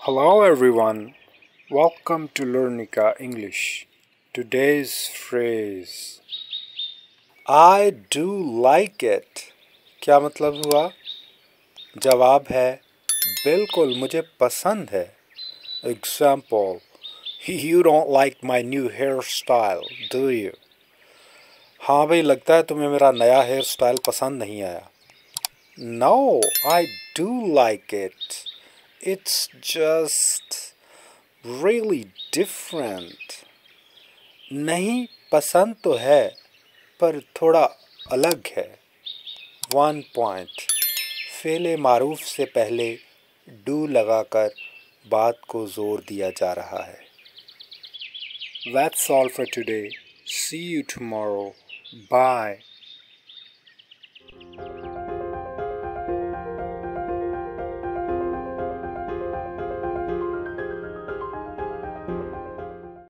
Hello everyone, welcome to Learnica English. Today's phrase I do like it. क्या मतलब हुआ? जवाब है बिल्कुल मुझे पसंद है. Example, you don't like my new hairstyle, do you? हाँ भाई, लगता है तुम्हें मेरा नया हेयर स्टाइल पसंद नहीं आया. No, I do like it. It's just really different. नहीं, पसंद तो है पर थोड़ा अलग है. 1 point. फेले मारूफ से पहले डू लगाकर बात को जोर दिया जा रहा है. That's all for today. See you tomorrow. Bye.